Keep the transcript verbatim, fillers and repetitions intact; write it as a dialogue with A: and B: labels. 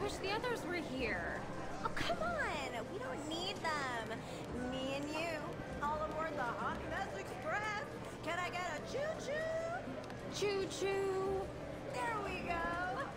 A: wish the others were here.
B: Oh, come on! We don't need them. Me and you, all aboard the Hot Mess Express. Can I get a choo-choo?
A: Choo-choo.